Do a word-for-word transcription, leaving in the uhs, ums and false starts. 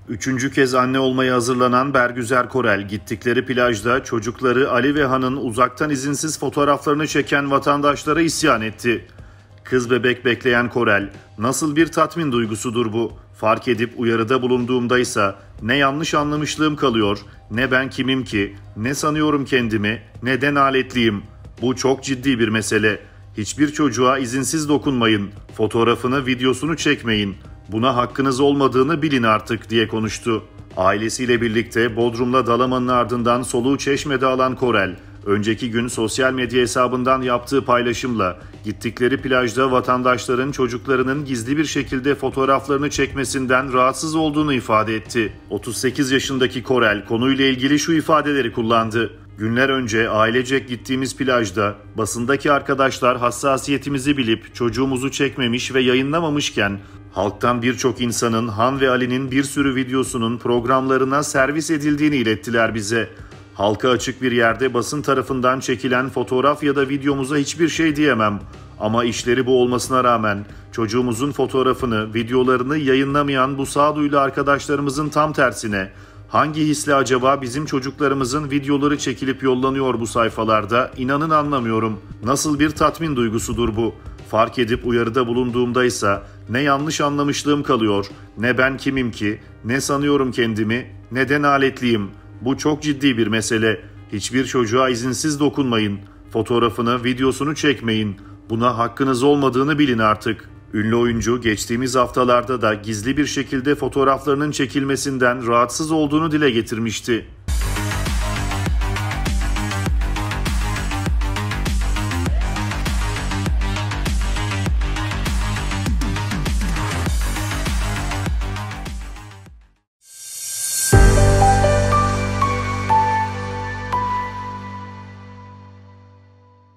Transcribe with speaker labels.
Speaker 1: Üçüncü kez anne olmaya hazırlanan Bergüzer Korel, gittikleri plajda çocukları Ali ve Han'ın uzaktan izinsiz fotoğraflarını çeken vatandaşlara isyan etti. Kız bebek bekleyen Korel, nasıl bir tatmin duygusudur bu? Fark edip uyarıda bulunduğumdaysa ne yanlış anlamışlığım kalıyor, ne ben kimim ki, ne sanıyorum kendimi, neden aletliyim. Bu çok ciddi bir mesele. Hiçbir çocuğa izinsiz dokunmayın, fotoğrafını, videosunu çekmeyin. Buna hakkınız olmadığını bilin artık diye konuştu. Ailesiyle birlikte Bodrum'da Dalaman'ın ardından soluğu Çeşme'de alan Korel, önceki gün sosyal medya hesabından yaptığı paylaşımla gittikleri plajda vatandaşların çocuklarının gizli bir şekilde fotoğraflarını çekmesinden rahatsız olduğunu ifade etti. otuz sekiz yaşındaki Korel konuyla ilgili şu ifadeleri kullandı. Günler önce ailecek gittiğimiz plajda basındaki arkadaşlar hassasiyetimizi bilip çocuğumuzu çekmemiş ve yayınlamamışken halktan birçok insanın Han ve Ali'nin bir sürü videosunun programlarına servis edildiğini ilettiler bize. Halka açık bir yerde basın tarafından çekilen fotoğraf ya da videomuza hiçbir şey diyemem. Ama işleri bu olmasına rağmen çocuğumuzun fotoğrafını, videolarını yayınlamayan bu sağduyulu arkadaşlarımızın tam tersine hangi hisle acaba bizim çocuklarımızın videoları çekilip yollanıyor bu sayfalarda, inanın anlamıyorum. Nasıl bir tatmin duygusudur bu? Fark edip uyarıda bulunduğumdaysa ne yanlış anlamışlığım kalıyor, ne ben kimim ki, ne sanıyorum kendimi, neden aletliyim. Bu çok ciddi bir mesele. Hiçbir çocuğa izinsiz dokunmayın. Fotoğrafını, videosunu çekmeyin. Buna hakkınız olmadığını bilin artık. Ünlü oyuncu geçtiğimiz haftalarda da gizli bir şekilde fotoğraflarının çekilmesinden rahatsız olduğunu dile getirmişti.